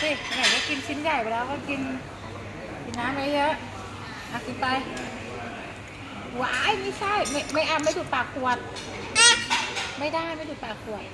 สิไหนก็กินชิ้นใหญ่ไปแล้วก็กินน้ำไปเยอะกินไปหวายไม่ใช่ไม่ไม่ถูกปากขวดไม่ได้ไม่ถูกปากขวด